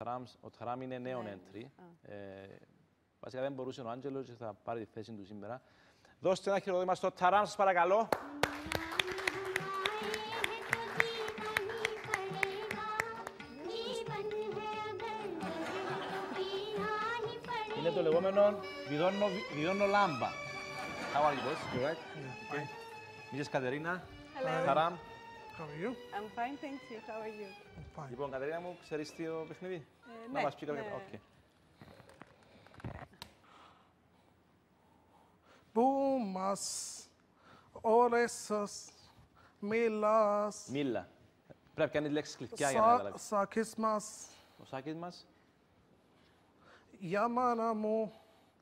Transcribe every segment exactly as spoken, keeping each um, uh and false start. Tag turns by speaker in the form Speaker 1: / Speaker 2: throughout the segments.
Speaker 1: Ο Ταράμ είναι νέο entry. Ε, βασικά δεν μπορούσε ο Άντζελος και θα πάρει τη θέση του σήμερα. Δώστε ένα χειροκρότημα στο Ταράμ, σας παρακαλώ. Είναι το λεγόμενο βιδώνω, βιδώνω λάμπα. How are you, boss? You right? Yeah. Okay. Missus Κατερίνα.
Speaker 2: Hello.
Speaker 1: Ταράμ.
Speaker 2: How are you?
Speaker 3: I'm fine, thank you. How are you?
Speaker 2: I'm fine.
Speaker 1: Λοιπόν, Κατερίνα μου, ξέρεις τι το παιχνίδι?
Speaker 3: Ε,
Speaker 1: Να
Speaker 3: ναι,
Speaker 1: μας πει κάποια...
Speaker 3: ναι.
Speaker 1: Okay.
Speaker 2: Που μας ώρεσες, μιλάς,
Speaker 1: Μίλα. Πρέπει να κάνεις λέξεις κλειδιά για να καταλάβεις.
Speaker 2: σάκες μας,
Speaker 1: Ο Σάκης μας.
Speaker 2: για μάνα μου.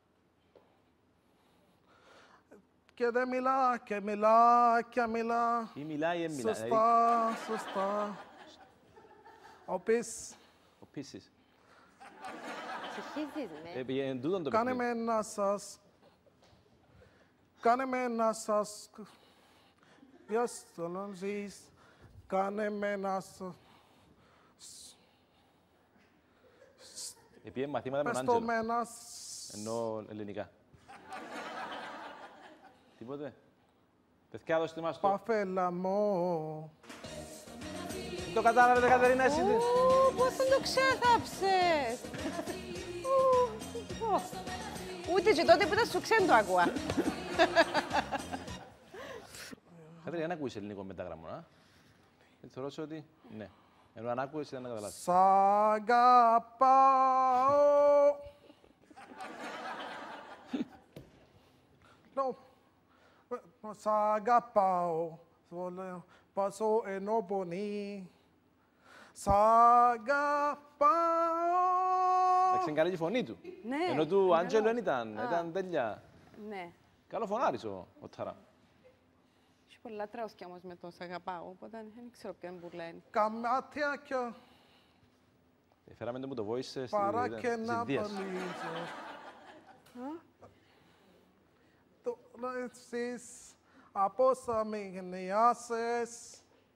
Speaker 2: Και δεν μιλά και μιλά και μιλά.
Speaker 1: Ή μιλάει ή δεν μιλάει.
Speaker 2: Σωστά, σωστά. Ο πις,
Speaker 1: Ο Πίσης.
Speaker 4: Ψυχίζεις, ναι.
Speaker 1: Ε, πήγαινε τούτον το
Speaker 2: κάνε
Speaker 1: παιχνίδι.
Speaker 2: με να σας, κάνε με να σας, ποιος τον ζεις, κάνε με να σας,
Speaker 1: Επήγαινε μαθήματα με
Speaker 2: πες
Speaker 1: τον
Speaker 2: το
Speaker 1: Άντζελο.
Speaker 2: με να σ-
Speaker 1: Εννοώ ελληνικά. Τίποτε. Παιδιά, δώστε μας το.
Speaker 2: Παφέλα μου.
Speaker 1: Δεν το κατάλαβε, Κατερίνα, εσύ. τι-
Speaker 3: Ου, πώς δεν το ξέθαψες. Ου, ω. Ούτε και τότε που ήταν σου ξέν το άκουα.
Speaker 1: Κατερίνα, δεν ακούεις ελληνικό μετάγραμμα, δεν θεωρώ σε ότι ναι. Ενώ αν άκουες ήταν να καταλάβεις.
Speaker 2: Σ' αγαπάω. No. Σ' αγαπάω. Πάσω ενώ πονεί. Σ' αγαπάω.
Speaker 1: Εντάξει, είναι καλή και η φωνή του.
Speaker 3: Ναι,
Speaker 1: Ενώ του
Speaker 3: είναι
Speaker 1: Άντζελο
Speaker 3: καλό.
Speaker 1: δεν ήταν,
Speaker 3: Α.
Speaker 1: ήταν τέλεια.
Speaker 3: Ναι.
Speaker 1: Καλό φωνάρης ο, ο Ταράμ.
Speaker 3: Έχει πολλά τραούσκια όμως με το «Σ' αγαπάω», οπότε δεν ξέρω ποιον που λένε.
Speaker 2: Καμάτια και
Speaker 1: Ε, Φέραμε το μου το voice στις
Speaker 2: παρά και να
Speaker 1: Ινδίας.
Speaker 2: βαλίζω. Τώρα εσείς από όσα με γενιάσες.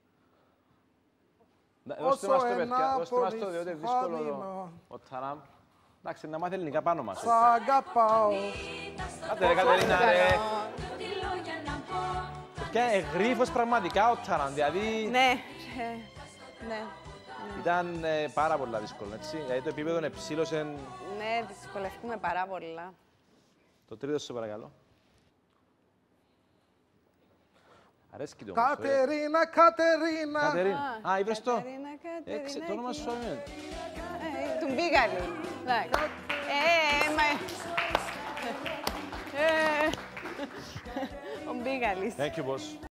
Speaker 1: Να- Δώστε
Speaker 2: Όσο
Speaker 1: μας το,
Speaker 2: ένα
Speaker 1: παιδιά, δώστε μας το,
Speaker 2: πολύ
Speaker 1: διότι είναι δύσκολο
Speaker 2: χάνημα.
Speaker 1: ο Ταράμ. Εντάξει, να μάθει ελληνικά πάνω μας.
Speaker 2: Σ' αγαπάω.
Speaker 1: Άντε ρε Κατερίνα, ρε. Παιδιά, εγρήφος πραγματικά ο Ταράμ, δηλαδή
Speaker 3: Ναι, ε, ναι.
Speaker 1: ήταν ε, πάρα πολλά δύσκολο, έτσι. Δηλαδή το επίπεδο εψήλωσε.
Speaker 3: Ναι, δυσκολευτούμε πάρα πολλά.
Speaker 1: Το τρίτο σου παρακαλώ. Αρέσκει το όμως. ωραία.
Speaker 2: Κατερίνα, Κατερίνα.
Speaker 1: Κατερίνα. Α, είπες το.
Speaker 3: Κατερίνα, Κατερίνα,
Speaker 1: Έξι, το όνομα σου είναι.
Speaker 3: Ε, Του μπήκανε. Εντάξει. Ε, μα... Ε, ο Μπίγαλης.
Speaker 1: Thank you, boss.